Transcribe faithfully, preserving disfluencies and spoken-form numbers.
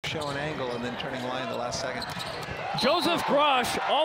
show an angle and then turning line the last second. Joseph Grosh.